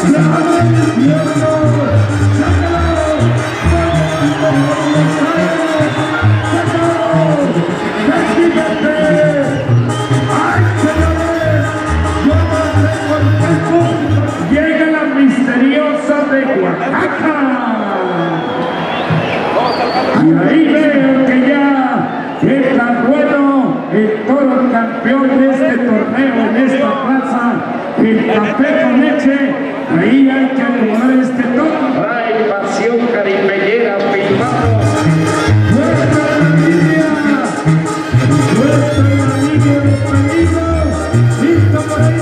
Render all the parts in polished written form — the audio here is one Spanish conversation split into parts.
Llega la misteriosa de Oaxaca. Y ahí veo que ya está bueno el toro campeón de este torneo en esta plaza, el café con leche. Ahí hay que acomodar este toro. Hay pasión caribeñera filmado. Muestra la línea de peligro. Listo por ahí,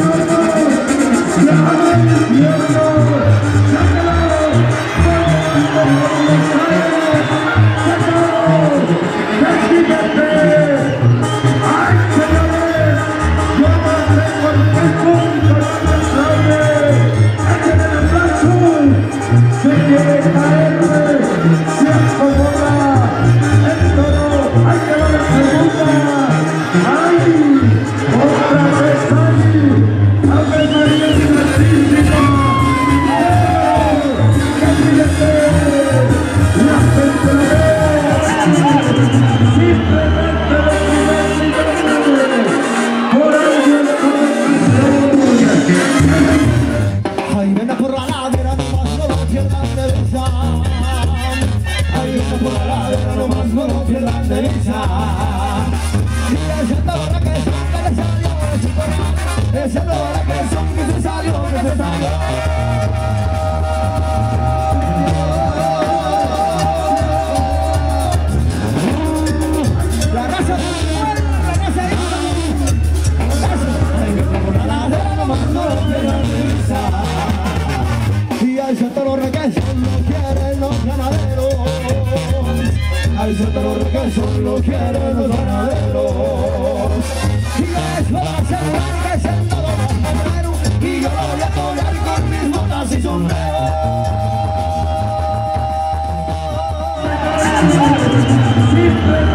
son los quieren los ganaderos. Y es para celebrar que es el todo febrero, y yo lo voy a torear con mis botas y sombrero. Siempre